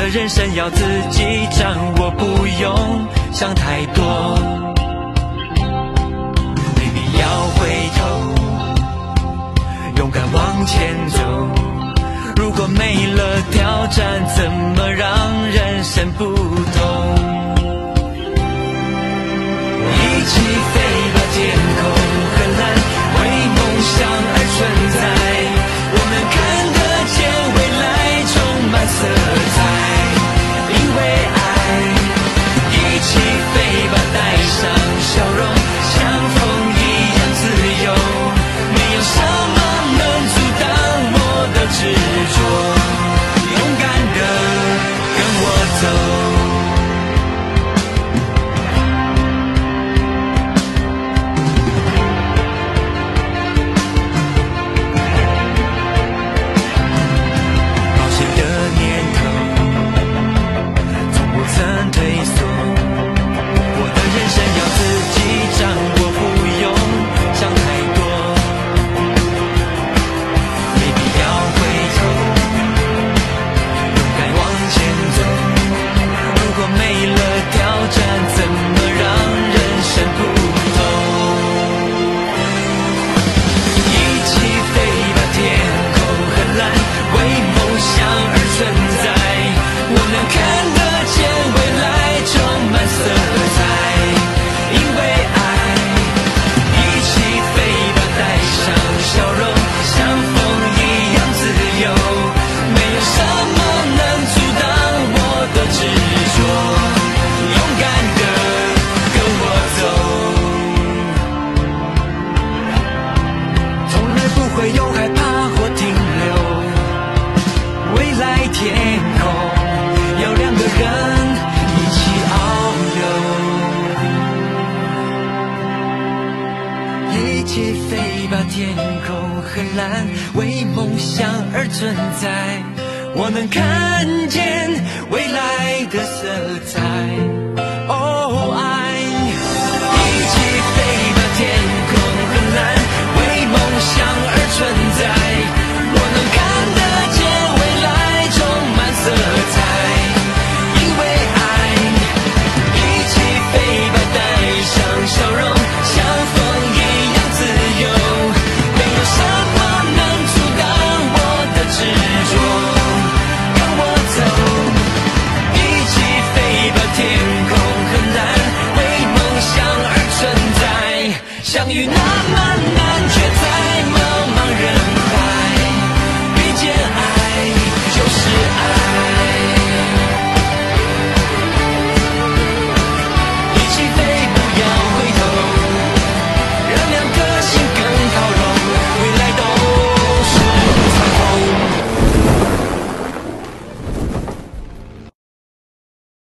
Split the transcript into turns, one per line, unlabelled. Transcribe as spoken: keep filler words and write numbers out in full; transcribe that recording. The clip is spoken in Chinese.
的人生要自己掌握，不用想太多。Baby 要回头，勇敢往前走。如果没了挑战，怎么让人生不同？一起飞吧，天空很蓝，为梦想而存在。我们看得见未来充满色彩，因为爱。一起飞吧，带上笑容，像风一样自由。没有什么能阻挡我的执着，勇敢的跟我走。天空很蓝，为梦想而存在。我能看见未来的色彩。